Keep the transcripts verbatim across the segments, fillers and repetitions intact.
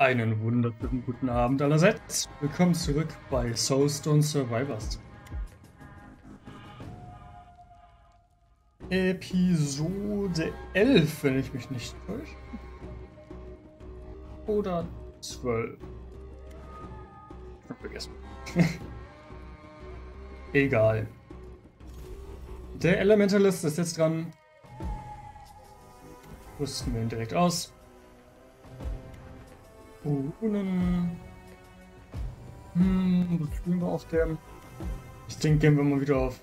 Einen wunderschönen guten Abend allerseits. Willkommen zurück bei Soulstone Survivors. Episode elf, wenn ich mich nicht täusche. Oder zwölf. Ich hab vergessen. Egal. Der Elementalist ist jetzt dran. Rüsten wir ihn direkt aus. Runen. Hm, was spielen wir auf dem? Ich denke, gehen wir mal wieder auf.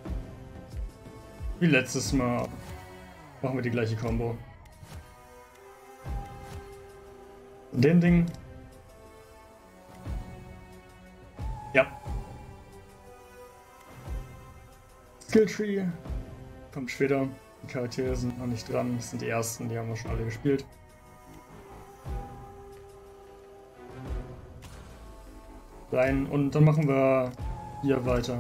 Wie letztes Mal. Machen wir die gleiche Combo. Den Ding. Ja. Skilltree. Kommt später. Die Charaktere sind noch nicht dran. Das sind die ersten, die haben wir schon alle gespielt. Rein und dann machen wir hier weiter.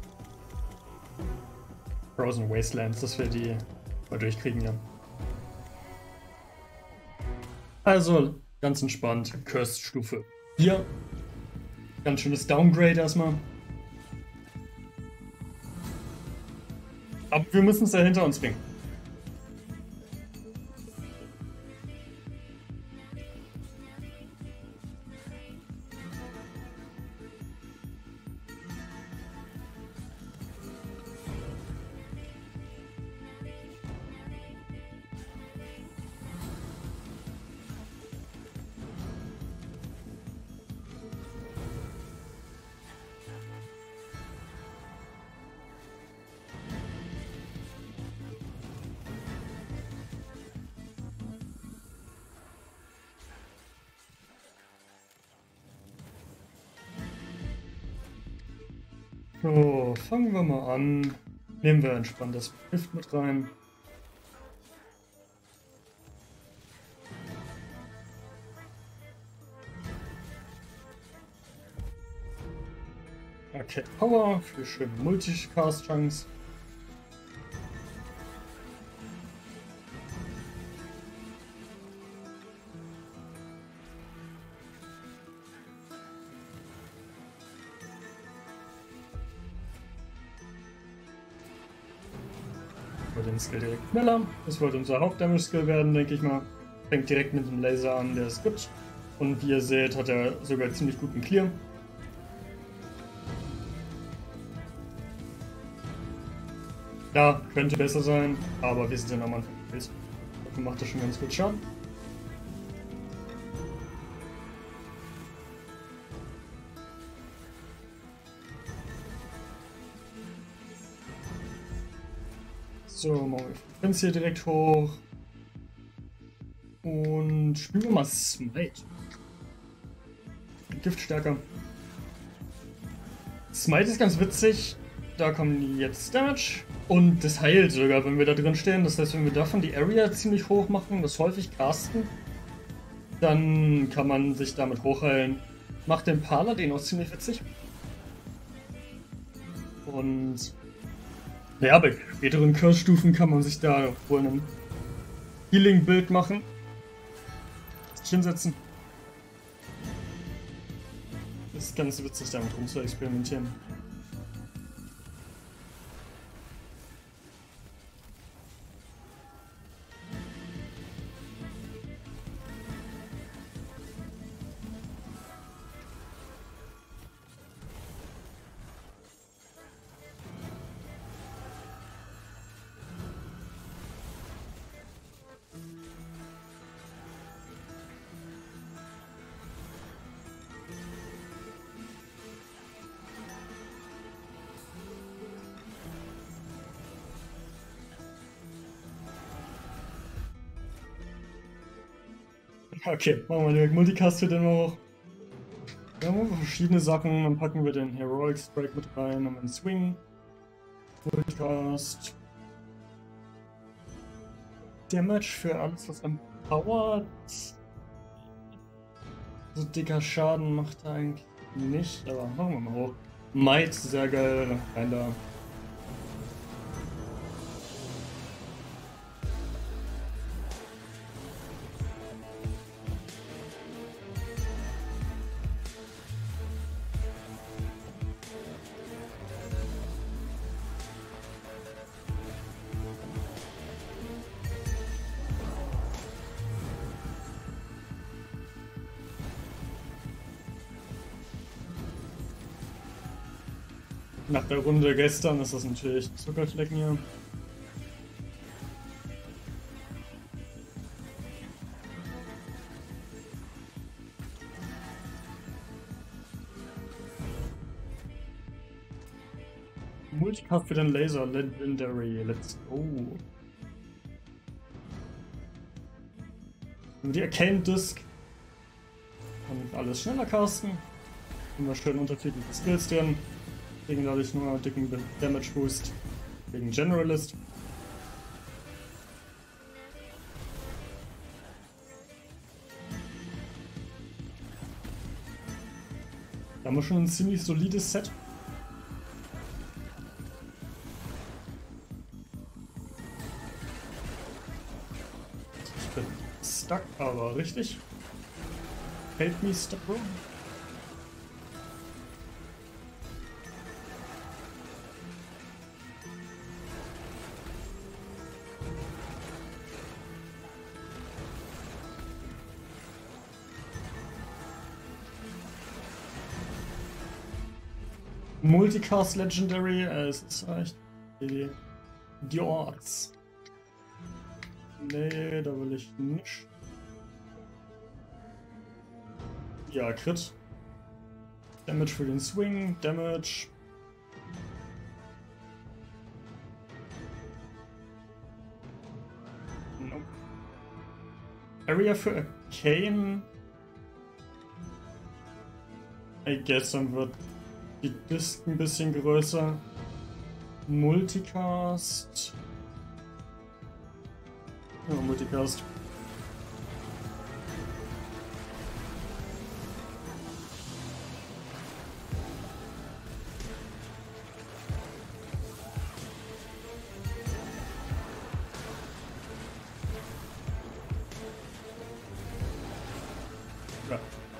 Frozen Wastelands, dass wir die mal durchkriegen, ja. Also, ganz entspannt, Cursed Stufe vier. Ganz schönes Downgrade erstmal. Aber wir müssen es ja hinter uns bringen. So, fangen wir mal an. Nehmen wir entspannt das Gift mit rein. Okay, Power für schöne Multicast-Chunks. Den Skill direkt schneller. Das wird unser Haupt-Damage-Skill werden, denke ich mal. Fängt direkt mit dem Laser an, der es gibt. Und wie ihr seht, hat er sogar ziemlich guten Clear. Ja, könnte besser sein, aber wir sind ja am Anfang gewesen. Dafür macht er schon ganz gut Schaden. So, machen wir Frequenz hier direkt hoch. Und spielen wir mal Smite. Giftstärker. Smite ist ganz witzig. Da kommen jetzt Damage. Und das heilt sogar, wenn wir da drin stehen. Das heißt, wenn wir davon die Area ziemlich hoch machen, das häufig casten, dann kann man sich damit hochheilen. Macht den Paladin auch ziemlich witzig. Und ja, bei späteren Curse-Stufen kann man sich da wohl ein Healing-Bild machen. Sich hinsetzen. Das ist ganz witzig, damit rum zu experimentieren. Okay, machen wir direkt Multicast für den hoch. Wir haben verschiedene Sachen, dann packen wir den Heroic Strike mit rein, haben einen Swing, Multicast, Damage für alles, was empowert. So dicker Schaden macht er eigentlich nicht, aber machen wir mal hoch. Might, sehr geil, rein da. Nach der Runde gestern ist das natürlich ein Zuckerflecken hier. Multicast für den Laser Legendary. Let's go. Die Arcane Disc. Und alles schneller casten. Immer schön unterschiedliche Skills drin. Kriegen dadurch nur einen dicken Damage Boost gegen Generalist. Da haben wir schon ein ziemlich solides Set. Ich bin stuck, aber richtig. Help me stuck, bro. Multicast Legendary, äh, es ist echt die, die Orts. Nee, da will ich nicht. Ja, Crit. Damage für den Swing, Damage. Nope. Area für Arcane. I guess dann wird die Disc ein bisschen größer. Multicast. Ja, Multicast. Ja.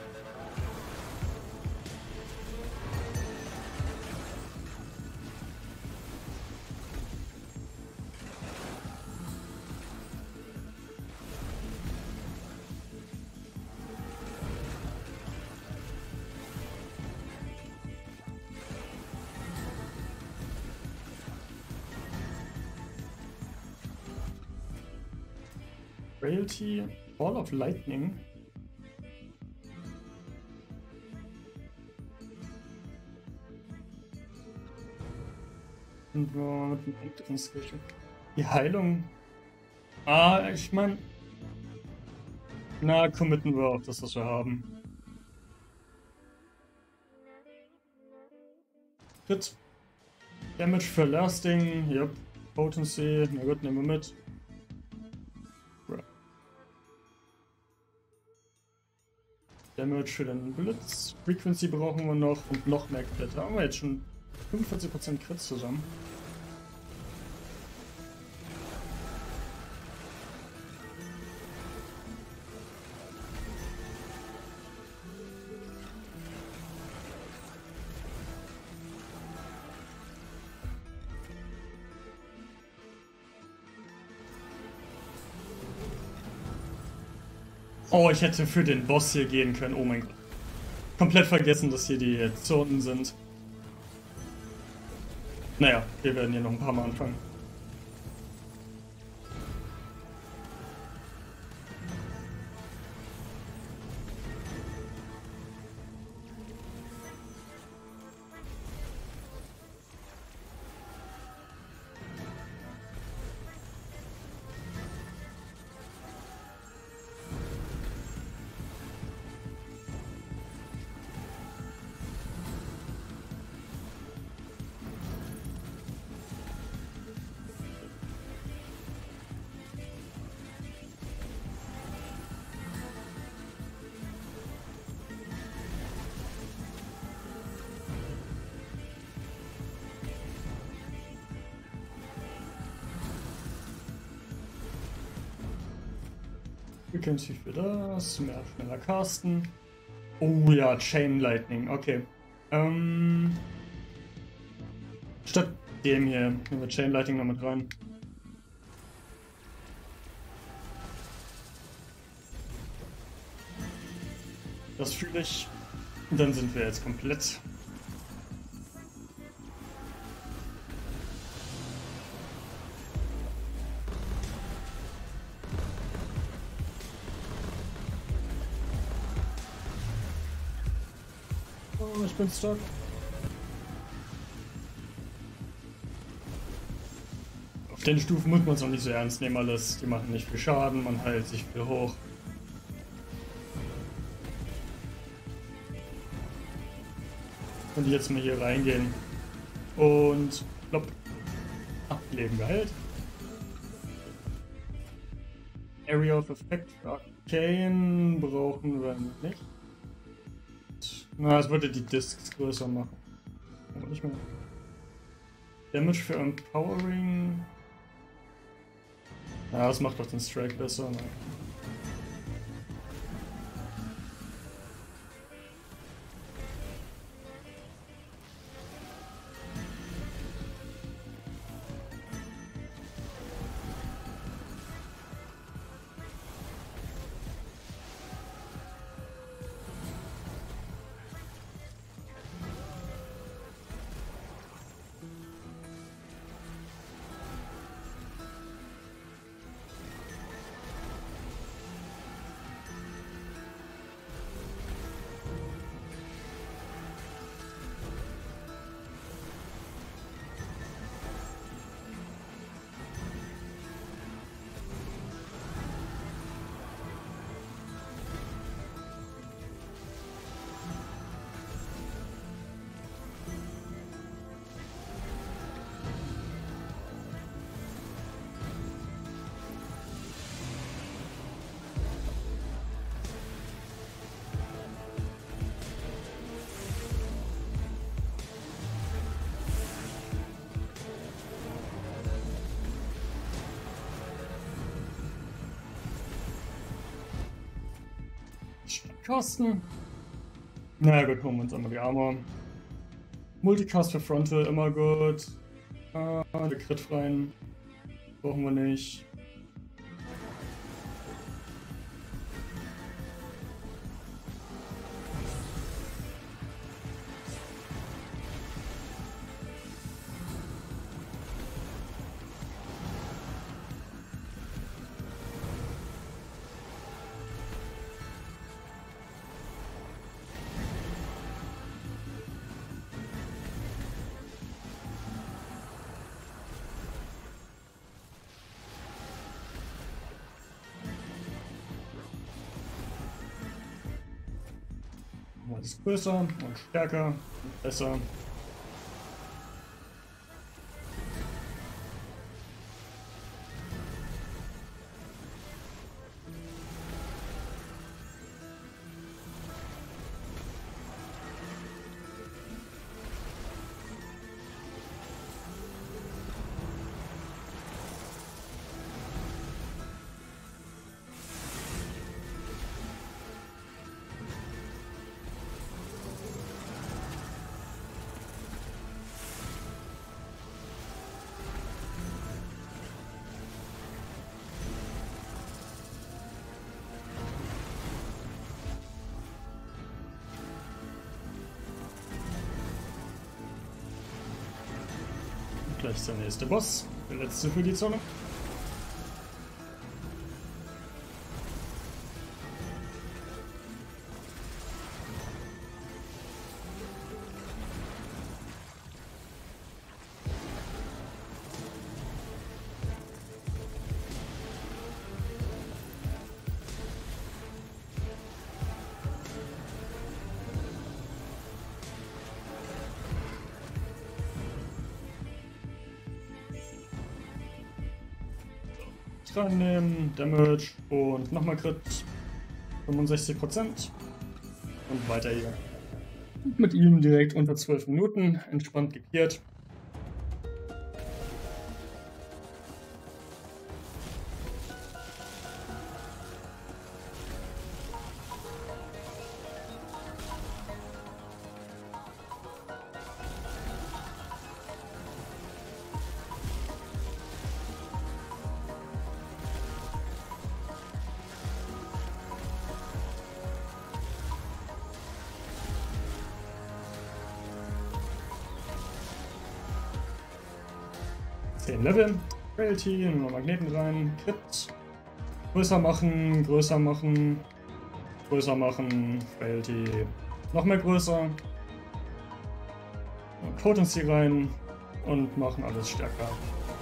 Frailty, Ball of Lightning. Und wir mit dem anderen Skill. Die Heilung. Ah, ich meine. Na, committen wir auf das, was wir haben. Crit. Damage für Lasting. Yep. Potency. Na gut, nehmen wir mit. Damage für den Blitz. Frequency brauchen wir noch und noch mehr Crit. Da haben wir jetzt schon fünfundvierzig Prozent Crit zusammen. Oh, ich hätte für den Boss hier gehen können. Oh mein Gott. Komplett vergessen, dass hier die Zonen sind. Naja, wir werden hier noch ein paar Mal anfangen. Frequency für das, mehr schneller casten. Oh ja, Chain Lightning, okay. Ähm, statt dem hier nehmen wir Chain Lightning noch mit rein. Das fühle ich. Und dann sind wir jetzt komplett. Oh, ich bin stuck. Auf den Stufen muss man es auch nicht so ernst nehmen alles. Die machen nicht viel Schaden, man heilt sich viel hoch. Und jetzt mal hier reingehen. Und plopp. Ah, Leben geheilt. Area of Effect für Arcane brauchen wir nicht. Na, es würde die Discs größer machen. Aber nicht mehr. Damage für Empowering. Ja, das macht doch den Strike besser. Ne? Kosten. Na gut, holen wir uns einmal die Armor. Multicast für Frontal, immer gut. Ah, der Crit-freien brauchen wir nicht. Das ist größer und stärker und besser. Gleich ist der nächste Boss, der letzte für die Zone. Reinnehmen, Damage und nochmal Crit, fünfundsechzig Prozent und weiter hier. Mit ihm direkt unter zwölf Minuten, entspannt gekehrt. zehn Level, Frailty, nehmen wir Magneten rein, Crit, größer machen, größer machen, größer machen, Frailty, noch mehr größer, Potency rein und machen alles stärker.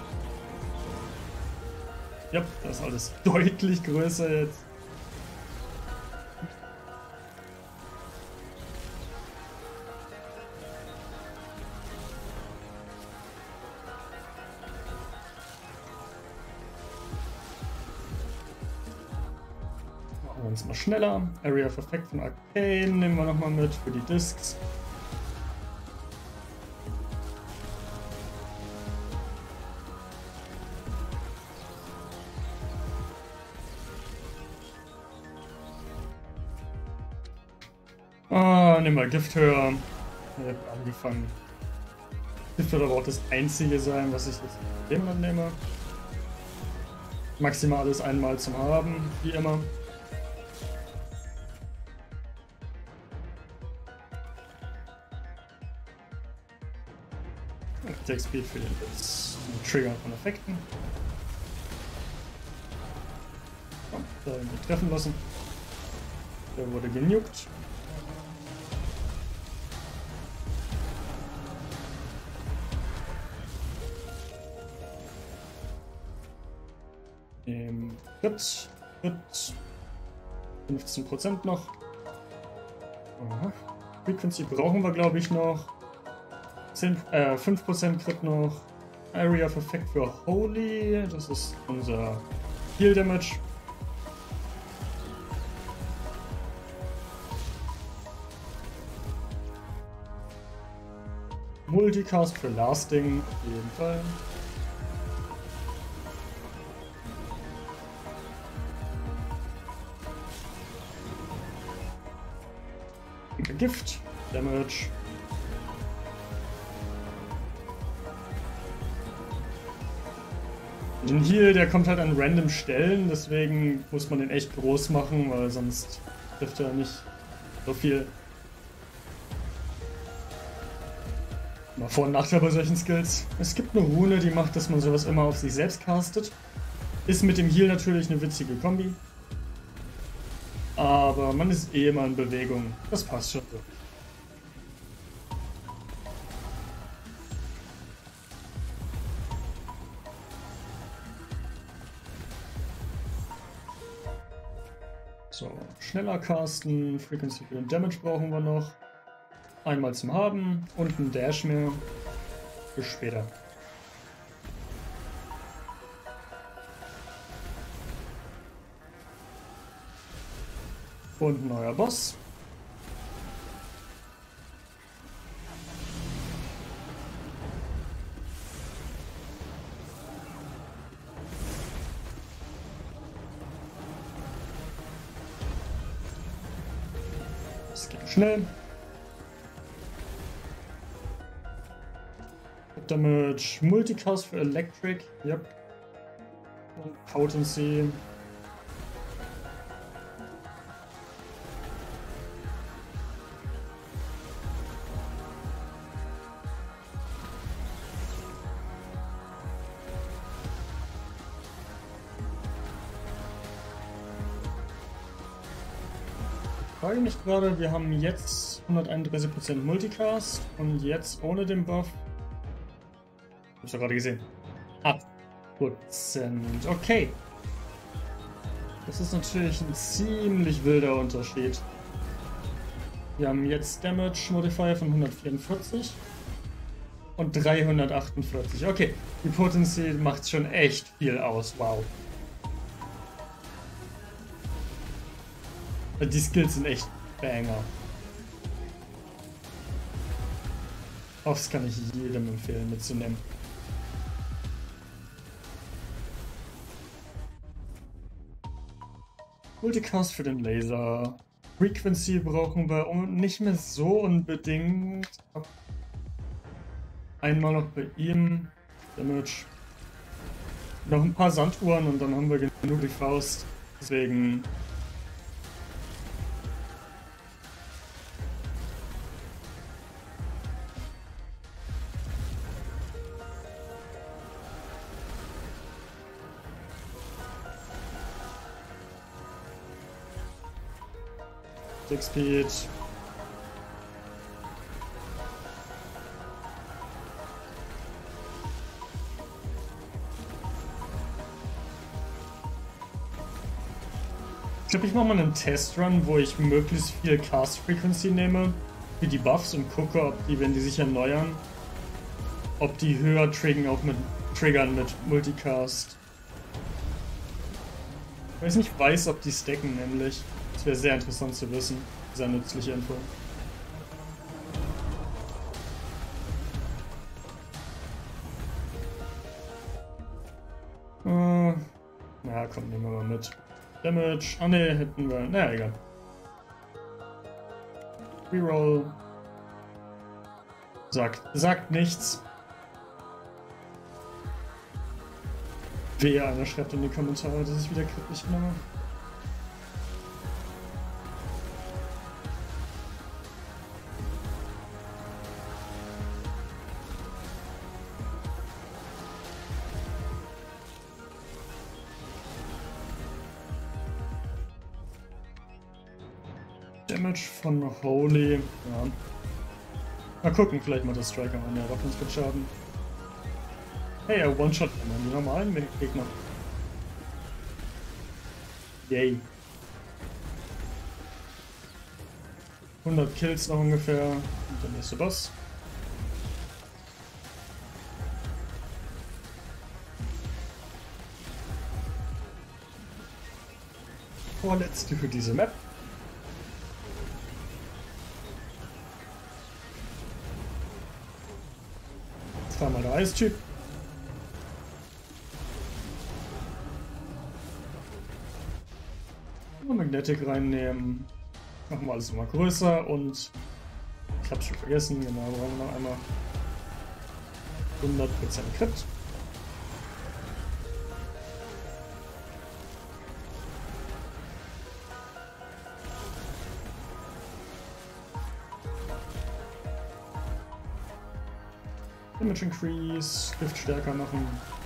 Ja, das ist alles deutlich größer jetzt. Machen wir uns mal schneller. Area of Effect von Arcane nehmen wir nochmal mit für die Discs. Ah, nehmen wir Gift höher. Ich habe angefangen. Gift wird aber auch das einzige sein, was ich jetzt mit dem nehme. Maximales einmal zum Haben, wie immer. Attack Speed für den Trigger von Effekten. Oh, da haben wir treffen lassen. Der wurde genugt. Im Crit, Crit, fünfzehn Prozent noch. Aha. Frequency brauchen wir, glaube ich, noch. zehn, äh, fünf Prozent Crit noch. Area of Effect für Holy. Das ist unser Heal Damage. Multicast für Lasting, auf jeden Fall. Gift, Damage. Den Heal, der kommt halt an random Stellen, deswegen muss man den echt groß machen, weil sonst trifft er nicht so viel. Mal Vor- und Nachteil bei solchen Skills. Es gibt eine Rune, die macht, dass man sowas immer auf sich selbst castet. Ist mit dem Heal natürlich eine witzige Kombi. Aber man ist eh immer in Bewegung. Das passt schon so. So, schneller casten. Frequency für den Damage brauchen wir noch. Einmal zum Haben und ein Dash mehr. Für später. Und ein neuer Boss. Das geht schnell. Damage, Multicast für Electric. Yep. Und Potency. Ich frage mich gerade, wir haben jetzt hunderteinunddreißig Prozent Multicast und jetzt ohne den Buff. Hab's ja gerade gesehen. acht Prozent. Okay. Das ist natürlich ein ziemlich wilder Unterschied. Wir haben jetzt Damage Modifier von hundertvierundvierzig und dreihundertachtundvierzig. Okay, die Potency macht schon echt viel aus. Wow. Die Skills sind echt Banger. Offs kann ich jedem empfehlen mitzunehmen. Multicast für den Laser. Frequency brauchen wir nicht mehr so unbedingt. Einmal noch bei ihm. Damage. Noch ein paar Sanduhren und dann haben wir genug die Faust. Deswegen. Speed. Ich glaube, ich mache mal einen Testrun, wo ich möglichst viel Cast Frequency nehme für die Buffs und gucke, ob die, wenn die sich erneuern, ob die höher triggern, auch mit Triggern mit Multicast. Weil ich nicht weiß, ob die stacken, nämlich. Das wäre sehr interessant zu wissen. Sehr nützliche Info. Äh, na komm, nehmen wir mal mit. Damage. Ah ne, hätten wir. Naja, egal. Reroll. Sagt, sagt nichts. Wehe, einer schreibt in die Kommentare, dass ich wieder kritisch nehme. Damage von Holy. Ja. Mal gucken, vielleicht macht das Striker an. Ja, doch ganz gut Schaden. Hey, er One-Shot immer die normalen Gegner. Yay. hundert Kills noch ungefähr. Und der nächste Boss. Vorletzte für diese Map. Zweimal der Eistyp. Und Magnetic reinnehmen. Machen wir alles immer größer und ich hab's schon vergessen, genau, brauchen wir noch einmal hundert Prozent Crit. Damage Increase, Gift stärker machen.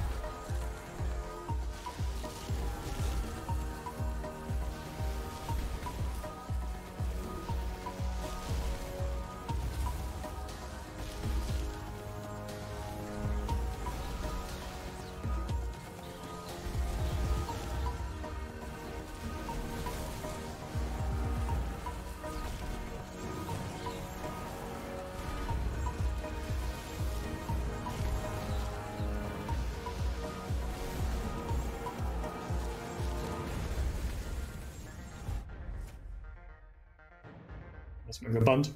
Ich bin gebannt.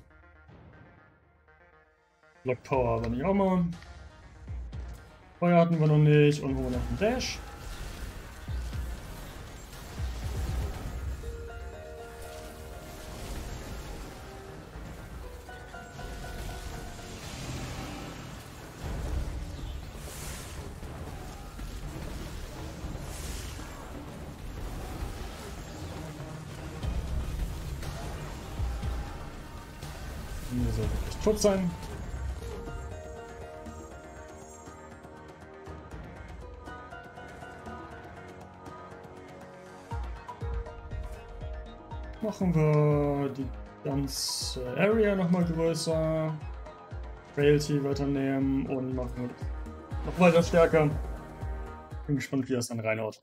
Block Power aber nicht auch mal. Feuer hatten wir noch nicht und holen noch einen Dash. Hier sollte echt tot sein. Machen wir die ganze Area nochmal größer. Frailty weiternehmen und machen noch weiter stärker. Bin gespannt, wie das dann reinhaut.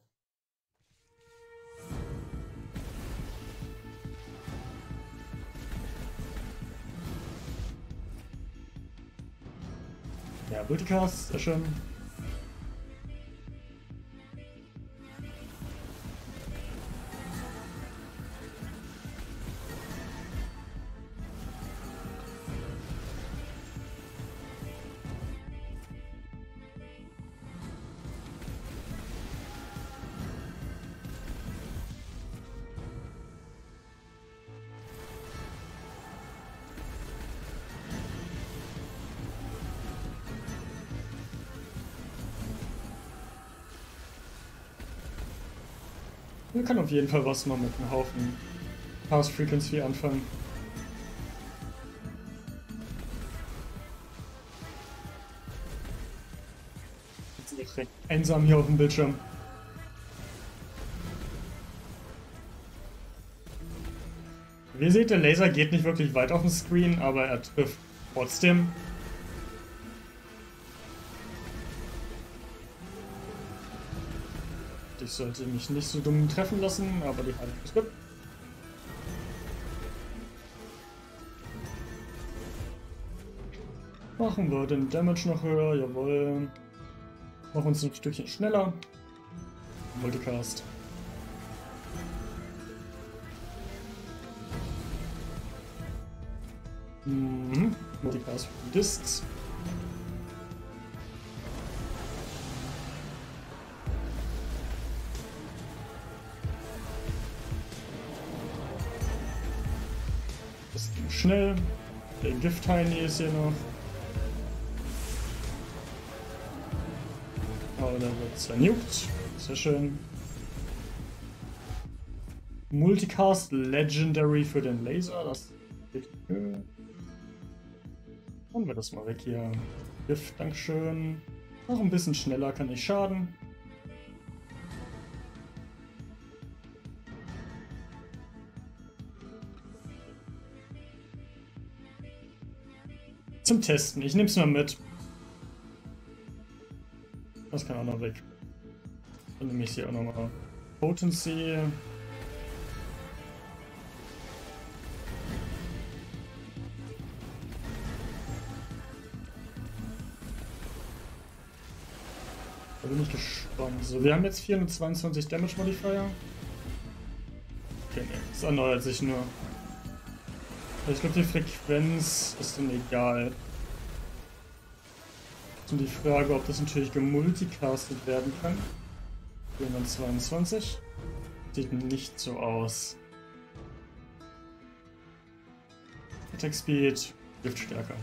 Ja, Multicast, sehr schön. Wir können auf jeden Fall was mal mit einem Haufen Cast Frequency anfangen. Jetzt ist recht einsam hier auf dem Bildschirm. Wie ihr seht, der Laser geht nicht wirklich weit auf dem Screen, aber er trifft trotzdem. ich sollte mich nicht so dumm treffen lassen, aber die Heilung ist gut. Machen wir den Damage noch höher, jawohl. Machen uns ein Stückchen schneller. Multicast. Mhm. Multicast für die Discs. Das ging schnell. Der Gift-Tiny ist hier noch. Aber da wird zernugt. Sehr schön. Multicast Legendary für den Laser. Das geht. Machen wir das mal weg hier. Gift, Dankeschön. Noch ein bisschen schneller, kann nicht schaden. Zum Testen. Ich nehme es mal mit. Das kann auch noch weg. Dann nehme ich hier auch nochmal Potency. Da bin ich gespannt. So, wir haben jetzt vierhundertzweiundzwanzig Damage Modifier. Okay, nee, es erneuert sich nur. Ich glaube, die Frequenz ist dann egal. Und die Frage, ob das natürlich gemulticastet werden kann. vierhundertzweiundzwanzig. Sieht nicht so aus. Attack Speed, Giftstärke.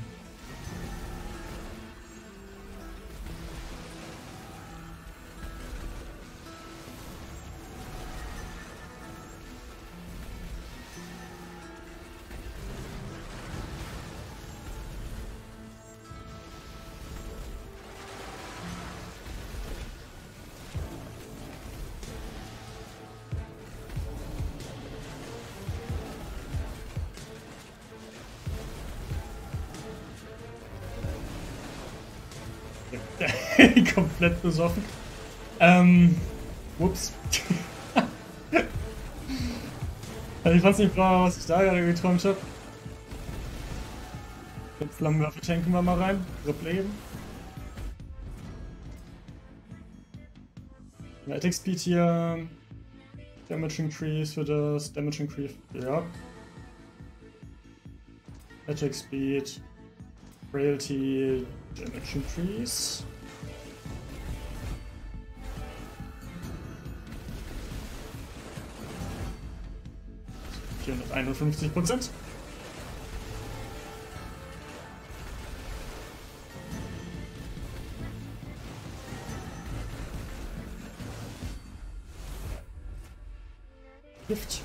Komplett besoffen. Ähm. Ups. Also ich fand's nicht klar, was ich da gerade geträumt habe. Den Flammenwerfer tanken wir mal rein. Repleben. Attack Speed hier. Damage Increase für das. Damage Increase. Ja. Attack Speed. Frailty. Damage Increase. vierhunderteinundfünfzig Prozent. Gift.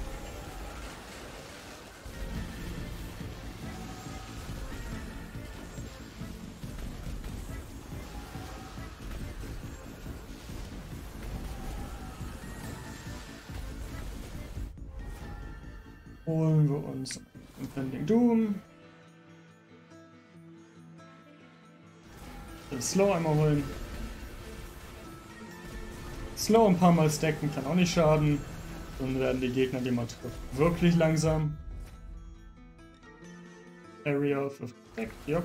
Holen wir uns Impending Doom. Den Slow einmal holen. Slow ein paar Mal stacken kann auch nicht schaden. Dann werden die Gegner, die man trifft, wirklich langsam. Area of Effect, ja.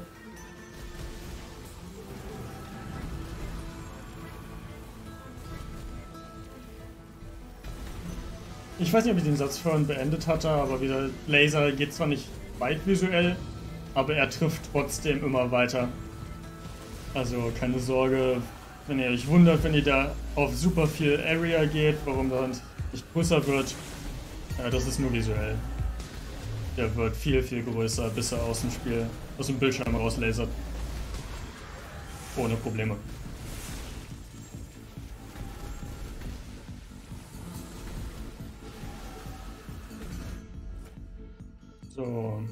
Ich weiß nicht, ob ich den Satz vorhin beendet hatte, aber wieder Laser geht zwar nicht weit visuell, aber er trifft trotzdem immer weiter. Also keine Sorge, wenn ihr euch wundert, wenn ihr da auf super viel Area geht, warum dann nicht größer wird. Ja, das ist nur visuell. Der wird viel, viel größer, bis er aus dem Spiel, aus dem Bildschirm rauslasert. Ohne Probleme. So.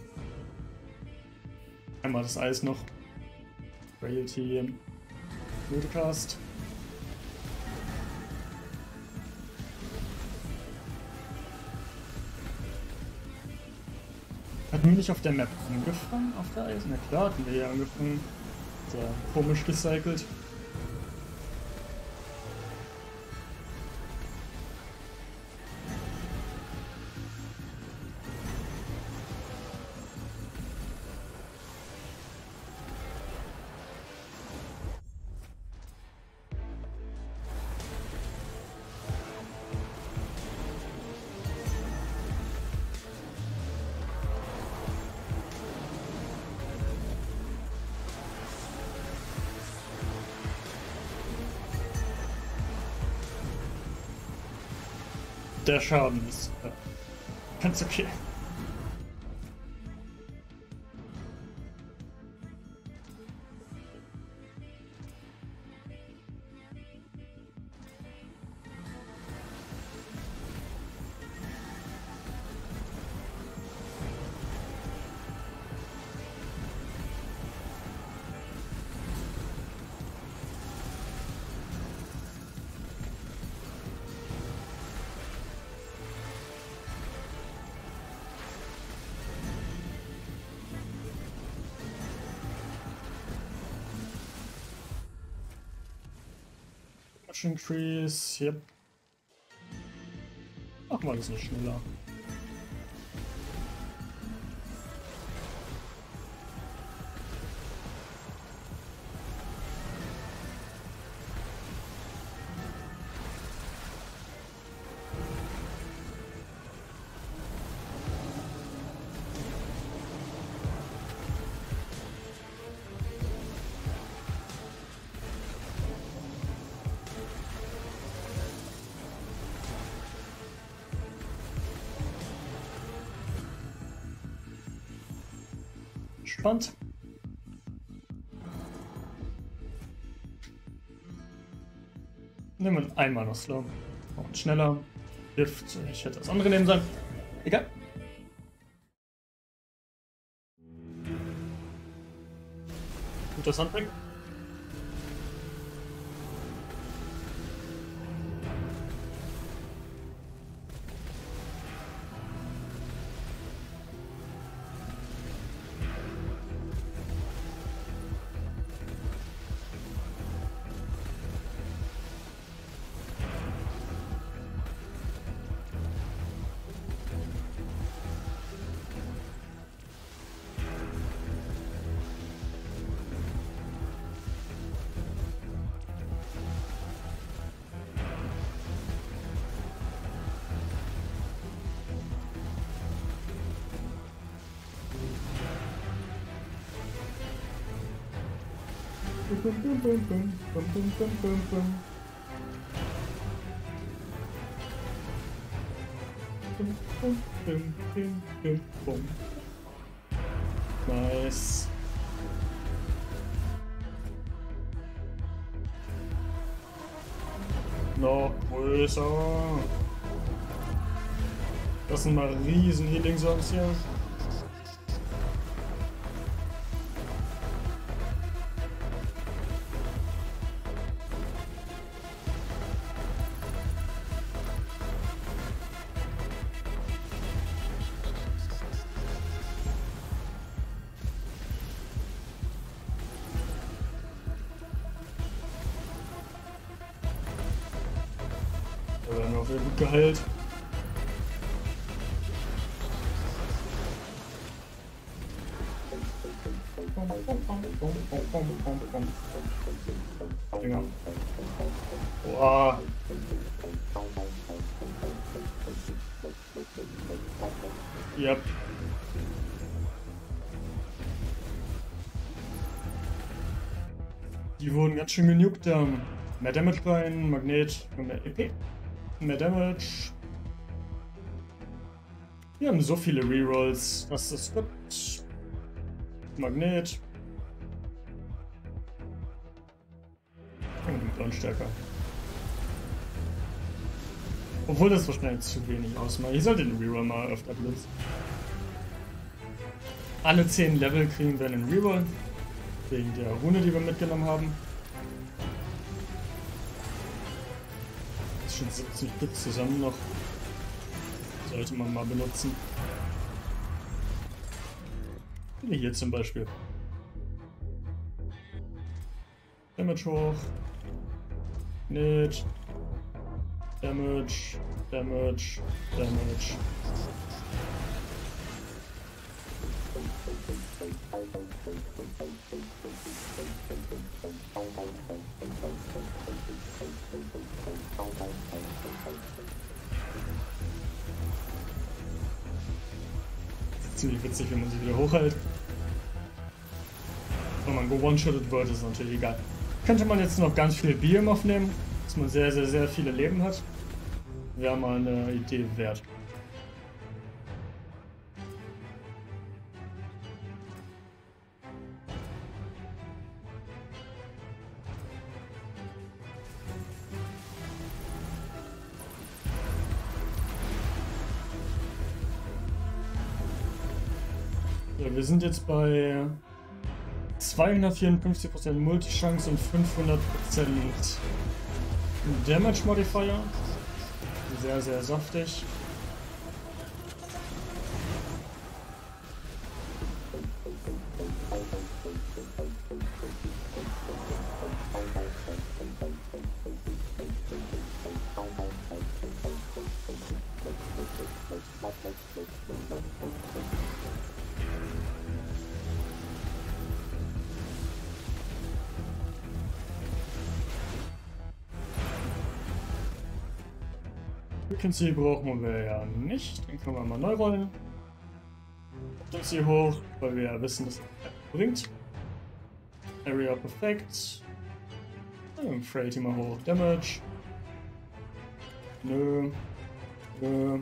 Einmal das Eis noch. Frailty. Multicast. Hatten wir nicht auf der Map angefangen? Auf der Eis? Na klar, hatten wir hier angefangen. So, komisch gecycelt. der Schaden ist äh, ganz okay. Increase, yep. Mach mal das nicht schneller. Spannend. Nehmen wir einmal noch Slow. Und schneller. Lift. Ich hätte das andere nehmen sollen. Egal. Interessant. Nice. Noch größer. Das sind mal riesen Healing Songs hier. Da werden wir auch wieder gut geheilt. Dinger. Boah. Yep. Die wurden ganz schön genugt. Ähm, mehr Damage rein, Magnet und mehr E P. Mehr Damage. Wir haben so viele Rerolls. Was ist das? Gut. Magnet. Und dann stärker. Obwohl das wahrscheinlich zu wenig ausmacht. Ich sollte den Reroll mal öfter benutzen. Alle zehn Level kriegen wir einen Reroll. Wegen der Rune, die wir mitgenommen haben. Das ist schon siebzig Stück zusammen noch. Sollte man mal benutzen. Hier zum Beispiel. Damage hoch. Nicht. Damage. Damage. Damage. Ziemlich witzig, wenn man sie wieder hochhält. Wenn man ge-one-shottet wird, ist natürlich egal. Könnte man jetzt noch ganz viel Biom aufnehmen, dass man sehr, sehr, sehr viele Leben hat. wäre mal eine Idee wert. Ja, wir sind jetzt bei zweihundertvierundfünfzig Prozent Multichance und fünfhundert Prozent Damage Modifier. Sehr, sehr saftig. Vacancy brauchen wir ja nicht, den können wir mal neu rollen. Vacancy hoch, weil wir ja wissen, dass es bringt. Area perfekt. Frailty mal hoch. Damage. Nö. Nö.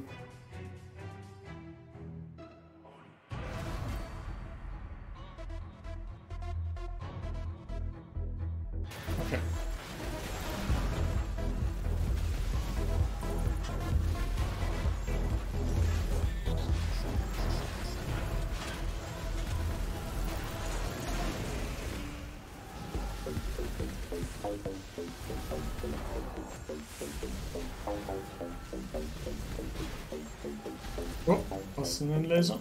Okay. Oh, was ist denn ein Laser?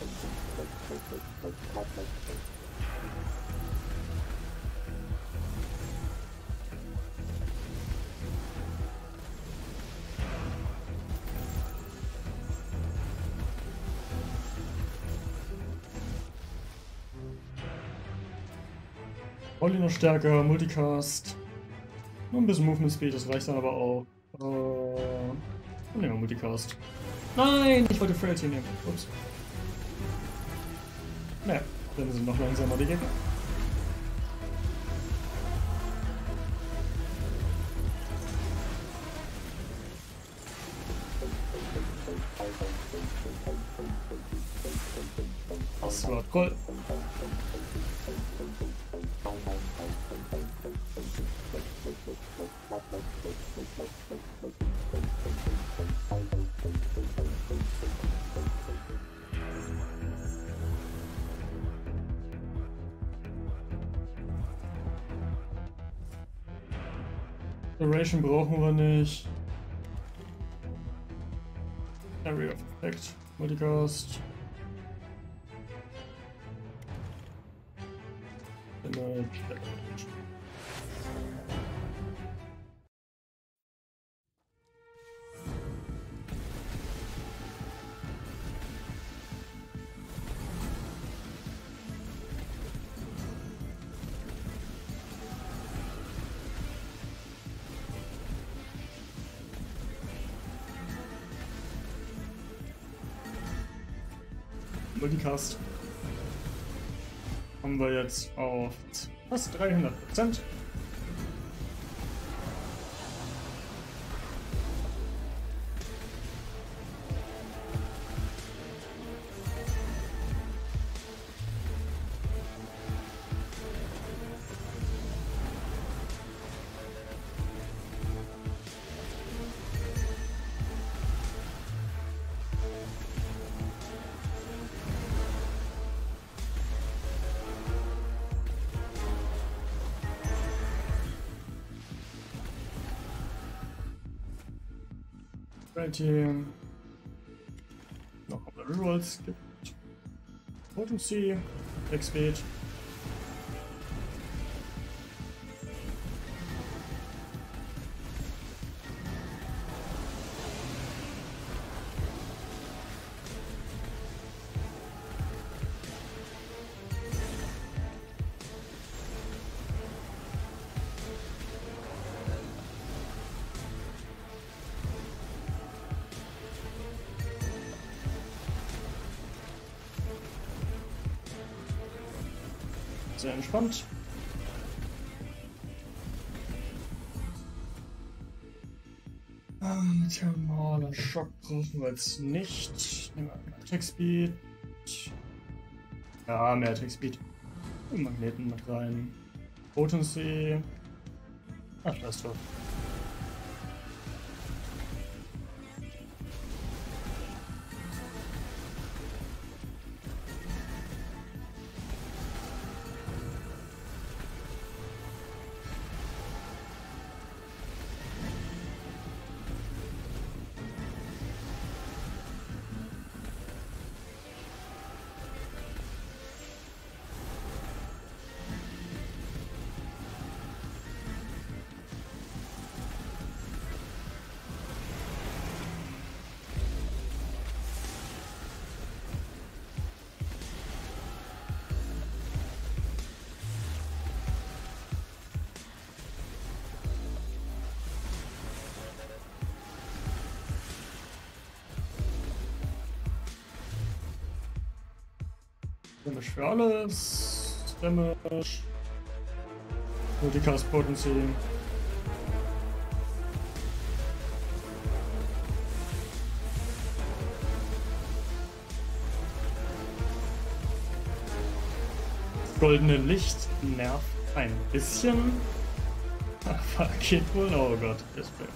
Volley noch stärker, Multicast. Nur ein bisschen Movement Speed, das reicht dann aber auch. Äh, nehmen wir Multicast. Nein, ich wollte Frailty nehmen. Ups. Naja, dann sind noch langsamer die Gegner. Das war toll. Duration brauchen wir nicht. Area of Effect, Multicast. Damage. Multicast haben wir jetzt auf fast dreihundert Prozent. Hier noch ein paar Rerolls gibt. Potency, X-Speed. Sehr entspannt. Ähm. Thermaler Schock brauchen wir jetzt nicht. Nehmen wir mal Attack Speed. Ja, mehr Attack Speed. Und Magneten mit rein. Potency. Ach, da ist doch. Damage für alles. Damage. Multicast Potency. Das goldene Licht nervt ein bisschen. Aber geht wohl. Oh Gott, das ist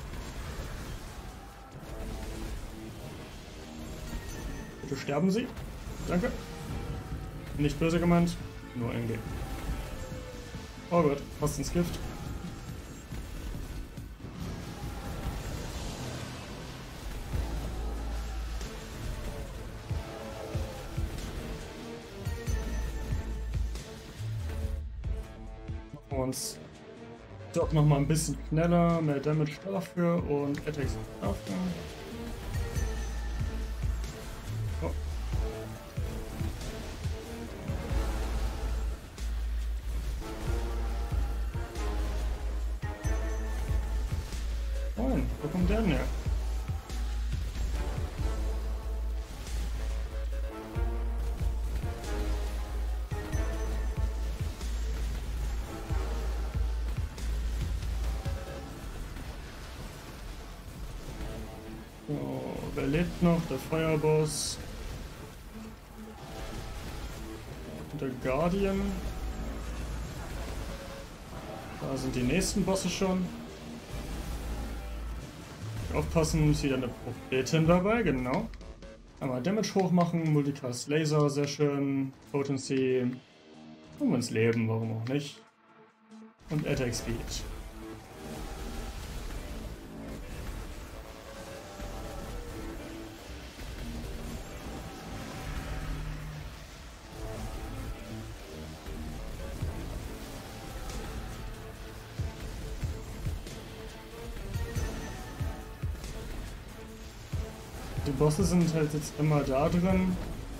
bitte sterben Sie. Danke. Nicht böse gemeint, nur in Game. Oh Gott, fast ins Gift. Machen wir uns doch noch mal ein bisschen schneller, mehr Damage dafür und Attacks dafür. Oh. Wo kommt der denn her? So, wer lebt noch? Der Feuerboss. Und der Guardian. Da sind die nächsten Bosse schon. Aufpassen, ist wieder eine Prophetin dabei, genau. Einmal Damage hochmachen, Multicast Laser, sehr schön. Potency. Und ins Leben, warum auch nicht. Und Attack Speed. Die Bosse sind halt jetzt immer da drin.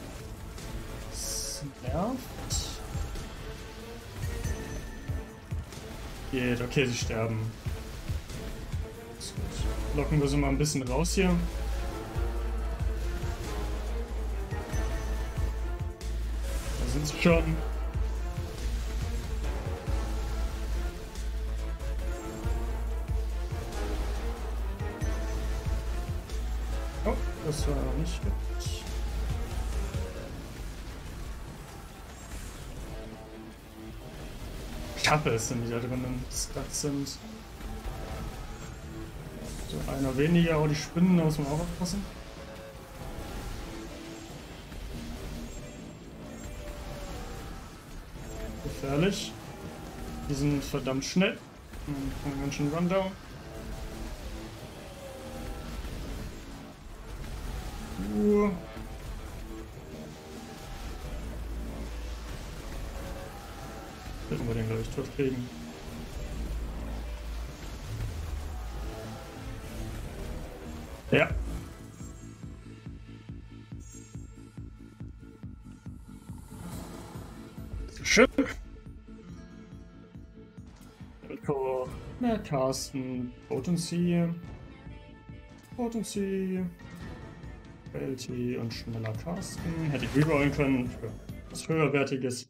Das nervt. Geht, okay, sie sterben. Ist gut. Locken wir sie mal ein bisschen raus hier. Da sind sie schon. Oh, das war noch nicht gut. Kappe ist denn die da drinnen stuck sind. So, einer weniger, aber die Spinnen, da muss man auch aufpassen. Gefährlich. Die sind verdammt schnell. Dann ganz schön Rundown. Uh. Werden wir den, glaube ich, tot kriegen. Ja. Schön. Rico, mehr Casten, Potency, Potency, Ability und schneller Casten. Hätte ich rerollen können für was höherwertiges.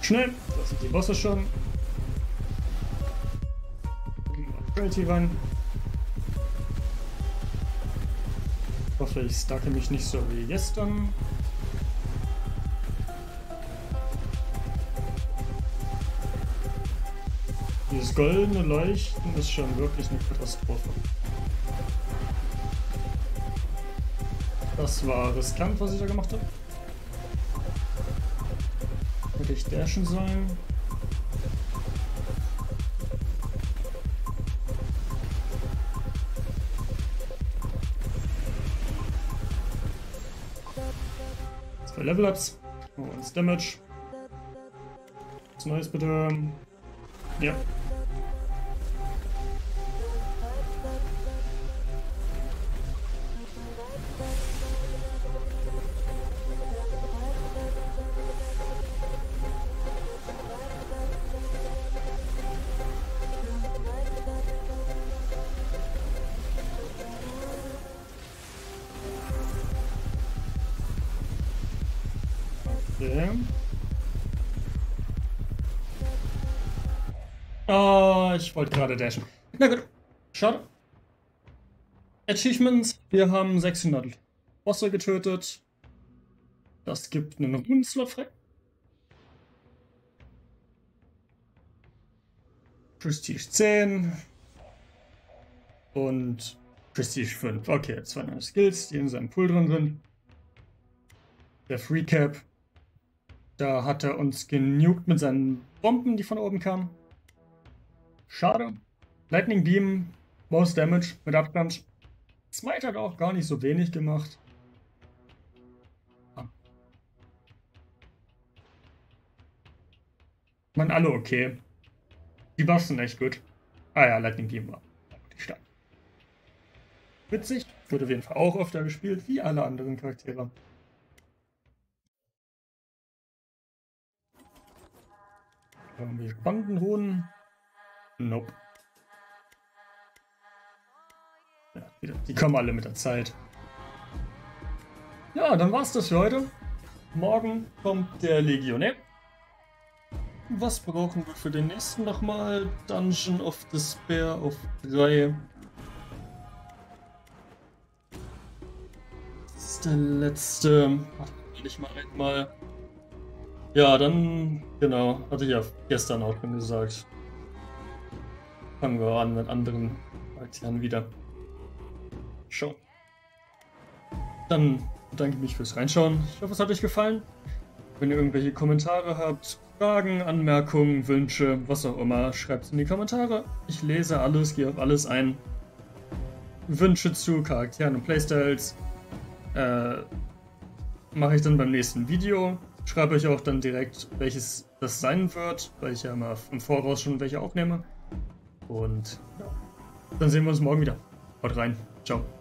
Schnell, das sind die Bosse schon. Quality rein. Ich hoffe, ich stacke mich nicht so wie gestern. Dieses goldene Leuchten ist schon wirklich eine Katastrophe. Das war riskant, was ich da gemacht habe. Hätte ich dashen sollen. Zwei Level-Ups. Oh, uns Damage. Was Neues bitte. Ja. Okay. Oh, ich wollte gerade dashen. Na gut. Schade. Achievements. Wir haben sechshundert Bosse getötet. Das gibt einen Runenslot frei. Prestige zehn. Und Prestige fünf. Okay, zwei neue Skills, die in seinem Pool drin sind. Der Free Cap. Da hat er uns genugt mit seinen Bomben, die von oben kamen. Schade. Lightning Beam, Most Damage mit Abstand. Smite hat auch gar nicht so wenig gemacht. Ah. Man alle okay. Die Buffs sind echt gut. Ah ja, Lightning Beam war wirklich stark. Witzig. Wird auf jeden Fall auch öfter gespielt, wie alle anderen Charaktere. Irgendwie spannenden Runen. Nope. Ja, die kommen alle mit der Zeit. Ja, dann war's das für heute. Morgen kommt der Legionär. Was brauchen wir für den nächsten nochmal? Dungeon of Despair auf drei. Das ist der letzte. Warte, will ich mal einmal. Ja, dann, genau, hatte ich ja gestern auch schon gesagt. Fangen wir an mit anderen Charakteren wieder. Schon. Dann bedanke ich mich fürs Reinschauen. Ich hoffe, es hat euch gefallen. Wenn ihr irgendwelche Kommentare habt, Fragen, Anmerkungen, Wünsche, was auch immer, schreibt es in die Kommentare. Ich lese alles, gehe auf alles ein. Wünsche zu Charakteren und Playstyles äh, mache ich dann beim nächsten Video. Schreibe euch auch dann direkt, welches das sein wird, weil ich ja mal im Voraus schon welche aufnehme. Und ja, dann sehen wir uns morgen wieder. Haut rein. Ciao.